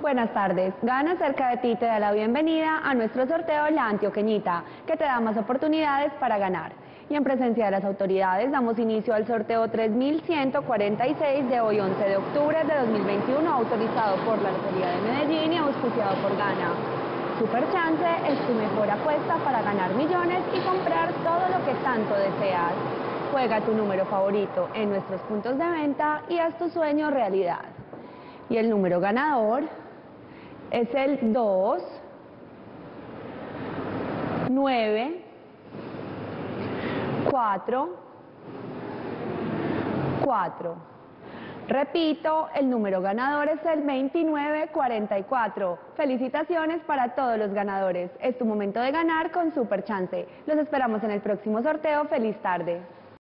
Buenas tardes. Gana Cerca de Ti te da la bienvenida a nuestro sorteo La Antioqueñita, que te da más oportunidades para ganar. Y en presencia de las autoridades damos inicio al sorteo 3146 de hoy 11 de octubre de 2021, autorizado por la Lotería de Medellín y auspiciado por Gana. Super Chance es tu mejor apuesta para ganar millones y comprar todo lo que tanto deseas. Juega tu número favorito en nuestros puntos de venta y haz tu sueño realidad. Y el número ganador es el 2, 9, 4, 4. Repito, el número ganador es el 2944. Felicitaciones para todos los ganadores. Es tu momento de ganar con Super Chance. Los esperamos en el próximo sorteo. ¡Feliz tarde!